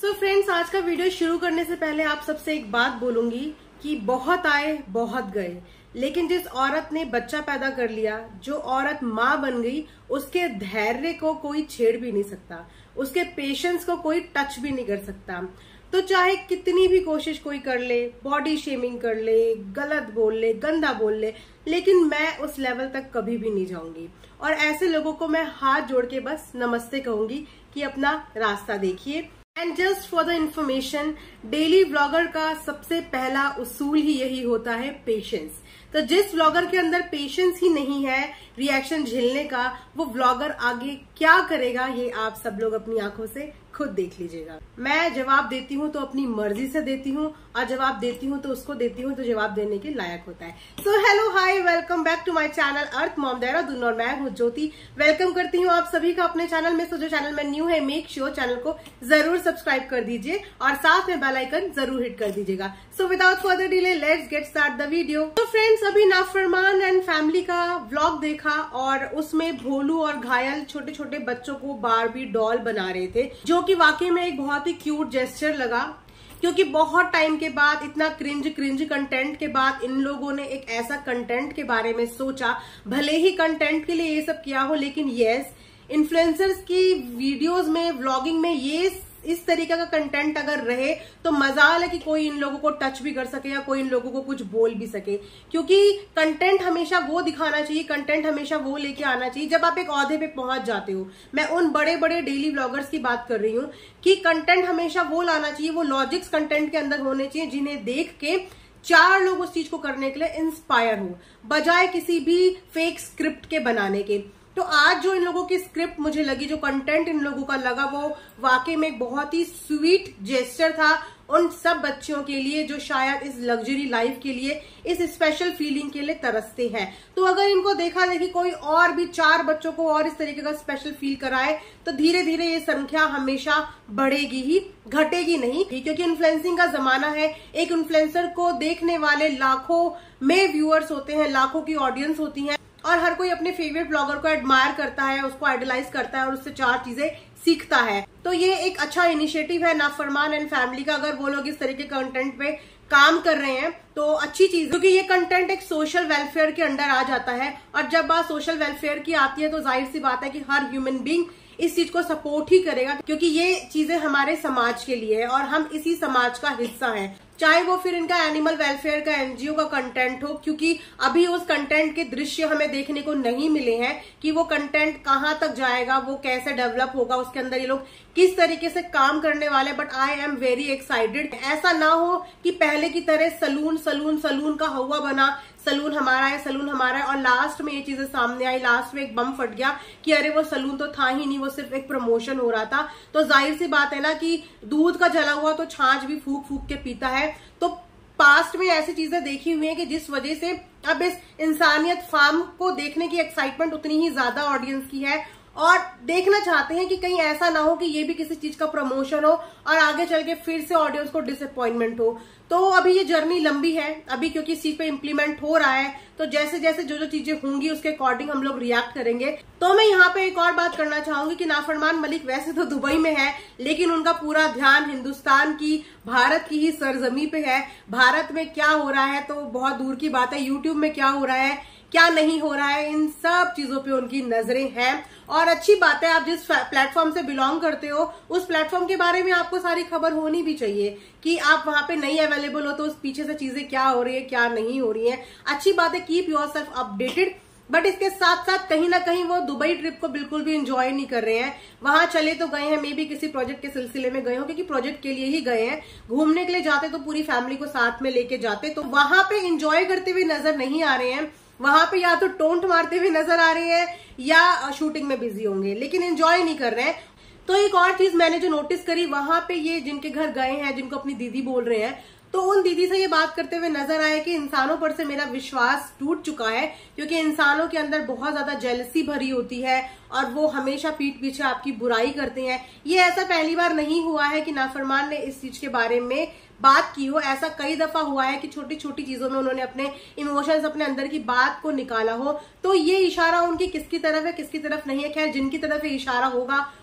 So friends, आज का video शुरू करने से पहले आप सबसे एक बात बोलूंगी कि बहुत आए बहुत गए, लेकिन जिस औरत ने बच्चा पैदा कर लिया, जो औरत माँ बन गई, उसके धैर्य को कोई छेड़ भी नहीं सकता, उसके पेशेंस को कोई टच भी नहीं कर सकता। तो चाहे कितनी भी कोशिश कोई कर ले, बॉडी शेमिंग कर ले, गलत बोल ले, गंदा बोल ले, लेकिन मैं उस लेवल तक कभी भी नहीं जाऊंगी। और ऐसे लोगों को मैं हाथ जोड़ के बस नमस्ते कहूंगी कि अपना रास्ता देखिए। And just for the information, daily vlogger का सबसे पहला उसूल ही यही होता है, पेशेंस। तो जिस व्लॉगर के अंदर पेशेंस ही नहीं है रिएक्शन झेलने का, वो व्लॉगर आगे क्या करेगा ये आप सब लोग अपनी आंखों से खुद देख लीजिएगा। मैं जवाब देती हूँ तो अपनी मर्जी से देती हूँ, और जवाब देती हूँ तो उसको देती हूँ तो जवाब देने के लायक होता है। So hello hi, welcome back to my channel Earth mom Dehradun, और मैं हूँ ज्योति। वेलकम करती हूँ आप सभी का अपने चैनल में। सो जो चैनल में न्यू है, मेक श्योर चैनल को जरूर सब्सक्राइब कर दीजिए और साथ में बेल आइकन जरूर हिट कर दीजिएगा। So without further delay, let's get start the video. तो फ्रेंड्स, अभी नाफरमान एंड फैमिली का व्लॉग देखा और उसमें भोलू और घायल छोटे छोटे बच्चों को बारबी डॉल बना रहे थे, जो कि वाकई में एक बहुत ही क्यूट जेस्चर लगा। क्योंकि बहुत टाइम के बाद, इतना क्रिंज कंटेंट के बाद, इन लोगों ने एक ऐसा कंटेंट के बारे में सोचा। भले ही कंटेंट के लिए ये सब किया हो, लेकिन यस, इन्फ्लुएंसर्स की वीडियोस में, व्लॉगिंग में ये इस तरीके का कंटेंट अगर रहे तो मजाल है कि कोई इन लोगों को टच भी कर सके या कोई इन लोगों को कुछ बोल भी सके। क्योंकि कंटेंट हमेशा वो दिखाना चाहिए, कंटेंट हमेशा वो लेके आना चाहिए जब आप एक ओहदे पे पहुंच जाते हो। मैं उन बड़े बड़े डेली व्लॉगर्स की बात कर रही हूँ कि कंटेंट हमेशा वो लाना चाहिए, वो लॉजिक्स कंटेंट के अंदर होने चाहिए जिन्हें देख के चार लोग उस चीज को करने के लिए इंस्पायर हो, बजाय किसी भी फेक स्क्रिप्ट के बनाने के। तो आज जो इन लोगों की स्क्रिप्ट मुझे लगी, जो कंटेंट इन लोगों का लगा, वो वाकई में एक बहुत ही स्वीट जेस्चर था उन सब बच्चों के लिए जो शायद इस लग्जरी लाइफ के लिए, इस स्पेशल फीलिंग के लिए तरसते हैं। तो अगर इनको देखा देखी कोई और भी चार बच्चों को और इस तरीके का स्पेशल फील कराए, तो धीरे धीरे ये संख्या हमेशा बढ़ेगी ही, घटेगी नहीं। क्योंकि इन्फ्लुएंसिंग का जमाना है। एक इन्फ्लुएंसर को देखने वाले लाखों में व्यूअर्स होते हैं, लाखों की ऑडियंस होती है, और हर कोई अपने फेवरेट ब्लॉगर को एडमायर करता है, उसको आइडलाइज करता है और उससे चार चीजें सीखता है। तो ये एक अच्छा इनिशिएटिव है नाफरमान एंड फैमिली का। अगर वो लोग इस तरह के कंटेंट पे काम कर रहे हैं तो अच्छी चीज, क्योंकि ये कंटेंट एक सोशल वेलफेयर के अंडर आ जाता है। और जब बात सोशल वेलफेयर की आती है तो जाहिर सी बात है कि हर ह्यूमन बीइंग इस चीज को सपोर्ट ही करेगा, क्योंकि ये चीजें हमारे समाज के लिए है और हम इसी समाज का हिस्सा हैं। चाहे वो फिर इनका एनिमल वेलफेयर का, एनजीओ का कंटेंट हो, क्योंकि अभी उस कंटेंट के दृश्य हमें देखने को नहीं मिले हैं कि वो कंटेंट कहां तक जाएगा, वो कैसे डेवलप होगा, उसके अंदर ये लोग किस तरीके से काम करने वाले। But I am very excited. ऐसा ना हो कि पहले की तरह सलून सलून सलून का हवा बना, सलून हमारा है, सलून हमारा है, और लास्ट में ये चीजें सामने आई, लास्ट में एक बम फट गया कि अरे वो सलून तो था ही नहीं, वो सिर्फ एक प्रमोशन हो रहा था। तो जाहिर सी बात है ना कि दूध का जला हुआ तो छाछ भी फूक फूक के पीता है। तो पास्ट में ऐसी चीजें देखी हुई हैं कि जिस वजह से अब इस इंसानियत फार्म को देखने की एक्साइटमेंट उतनी ही ज्यादा ऑडियंस की है, और देखना चाहते हैं कि कहीं ऐसा ना हो कि ये भी किसी चीज का प्रमोशन हो और आगे चल के फिर से ऑडियंस को डिसअपॉइंटमेंट हो। तो अभी ये जर्नी लंबी है अभी, क्योंकि इस चीज पे इम्प्लीमेंट हो रहा है। तो जैसे जैसे जो जो चीजें होंगी उसके अकॉर्डिंग हम लोग रिएक्ट करेंगे। तो मैं यहाँ पे एक और बात करना चाहूंगी कि नाफरमान मलिक वैसे तो दुबई में है, लेकिन उनका पूरा ध्यान हिंदुस्तान की, भारत की ही सरजमी पे है। भारत में क्या हो रहा है तो बहुत दूर की बात है, यूट्यूब में क्या हो रहा है, क्या नहीं हो रहा है, इन सब चीजों पे उनकी नजरें हैं। और अच्छी बात है, आप जिस प्लेटफॉर्म से बिलोंग करते हो उस प्लेटफॉर्म के बारे में आपको सारी खबर होनी भी चाहिए कि आप वहां पे नहीं अवेलेबल हो तो उस पीछे से चीजें क्या हो रही है, क्या नहीं हो रही है। अच्छी बात है, कीप योरसेल्फ अपडेटेड। बट इसके साथ साथ कहीं ना कहीं वो दुबई ट्रिप को बिल्कुल भी एंजॉय नहीं कर रहे हैं। वहां चले तो गए हैं, मे बी किसी प्रोजेक्ट के सिलसिले में गए हो, क्योंकि प्रोजेक्ट के लिए ही गए हैं। घूमने के लिए जाते तो पूरी फैमिली को साथ में लेके जाते, तो वहां पे एंजॉय करते हुए नजर नहीं आ रहे हैं। वहां पे या तो टोंट मारते हुए नजर आ रहे हैं या शूटिंग में बिजी होंगे, लेकिन एंजॉय नहीं कर रहे हैं। तो एक और चीज मैंने जो नोटिस करी, वहां पे ये जिनके घर गए हैं, जिनको अपनी दीदी बोल रहे हैं, तो उन दीदी से ये बात करते हुए नजर आया कि इंसानों पर से मेरा विश्वास टूट चुका है, क्योंकि इंसानों के अंदर बहुत ज्यादा जेलसी भरी होती है और वो हमेशा पीठ पीछे आपकी बुराई करते हैं। ये ऐसा पहली बार नहीं हुआ है कि नाफरमान ने इस चीज के बारे में बात की हो, ऐसा कई दफा हुआ है कि छोटी छोटी चीजों में उन्होंने अपने इमोशंस, अपने अंदर की बात को निकाला हो। तो ये इशारा उनकी किसकी तरफ है, किसकी तरफ नहीं है, खैर जिनकी तरफ ये इशारा होगा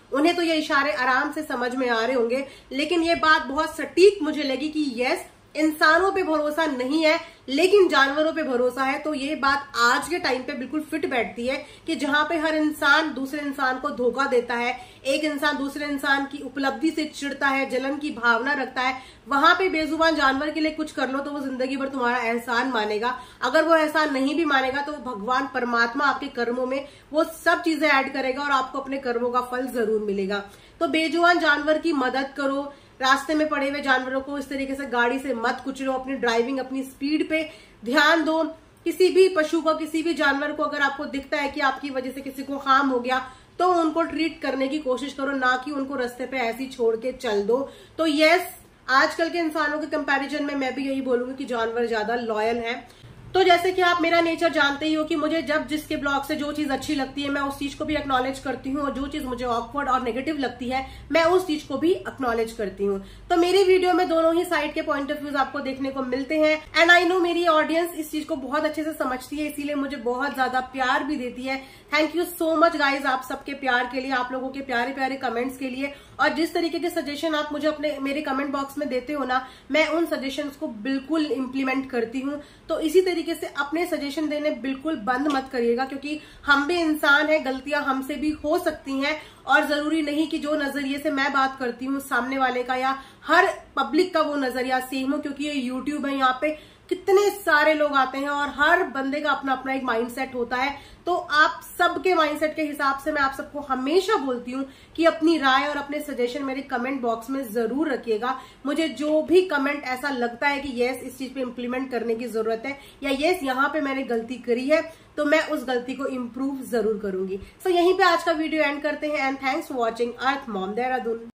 उन्हें तो ये इशारे आराम से समझ में आ रहे होंगे, लेकिन ये बात बहुत सटीक मुझे लगी कि यस, इंसानों पे भरोसा नहीं है लेकिन जानवरों पे भरोसा है। तो ये बात आज के टाइम पे बिल्कुल फिट बैठती है कि जहां पे हर इंसान दूसरे इंसान को धोखा देता है, एक इंसान दूसरे इंसान की उपलब्धि से चिढ़ता है, जलन की भावना रखता है, वहां पे बेजुबान जानवर के लिए कुछ कर लो तो वो जिंदगी भर तुम्हारा एहसान मानेगा। अगर वो एहसान नहीं भी मानेगा तो भगवान परमात्मा आपके कर्मों में वो सब चीजें ऐड करेगा और आपको अपने कर्मों का फल जरूर मिलेगा। तो बेजुबान जानवर की मदद करो, रास्ते में पड़े हुए जानवरों को इस तरीके से गाड़ी से मत कुचलो, अपनी ड्राइविंग अपनी स्पीड पे ध्यान दो। किसी भी पशु को, किसी भी जानवर को अगर आपको दिखता है कि आपकी वजह से किसी को हार्म हो गया तो उनको ट्रीट करने की कोशिश करो, ना कि उनको रास्ते पे ऐसे ही छोड़ के चल दो। तो यस, आजकल के इंसानों के कंपैरिजन में मैं भी यही बोलूंगी कि जानवर ज्यादा लॉयल हैं। तो जैसे कि आप मेरा नेचर जानते ही हो कि मुझे जब जिसके ब्लॉग से जो चीज अच्छी लगती है मैं उस चीज को भी एक्नॉलेज करती हूँ, और जो चीज मुझे ऑकवर्ड और नेगेटिव लगती है मैं उस चीज को भी एक्नॉलेज करती हूँ। तो मेरी वीडियो में दोनों ही साइड के पॉइंट ऑफ व्यूज आपको देखने को मिलते हैं, एंड आई नो मेरी ऑडियंस इस चीज को बहुत अच्छे से समझती है, इसीलिए मुझे बहुत ज्यादा प्यार भी देती है। Thank you so much guys आप सबके प्यार के लिए, आप लोगों के प्यारे प्यारे कमेंट्स के लिए, और जिस तरीके के सजेशन आप मुझे अपने मेरे कमेंट बॉक्स में देते हो ना, मैं उन सजेशंस को बिल्कुल इम्प्लीमेंट करती हूँ। तो इसी तरीके से अपने सजेशन देने बिल्कुल बंद मत करिएगा, क्योंकि हम भी इंसान हैं, गलतियां हमसे भी हो सकती हैं, और जरूरी नहीं कि जो नजरिए से मैं बात करती हूँ सामने वाले का या हर पब्लिक का वो नजरिया सेम हो, क्योंकि ये यूट्यूब है, यहाँ पे कितने सारे लोग आते हैं और हर बंदे का अपना अपना एक माइंडसेट होता है। तो आप सबके माइंडसेट के हिसाब से मैं आप सबको हमेशा बोलती हूँ कि अपनी राय और अपने सजेशन मेरे कमेंट बॉक्स में जरूर रखिएगा। मुझे जो भी कमेंट ऐसा लगता है कि यस इस चीज पे इम्प्लीमेंट करने की जरूरत है, या यस यहाँ पे मैंने गलती करी है, तो मैं उस गलती को इम्प्रूव जरूर करूंगी। सो यहीं पे आज का वीडियो एंड करते हैं, and thanks for watching earth mom Dehradun.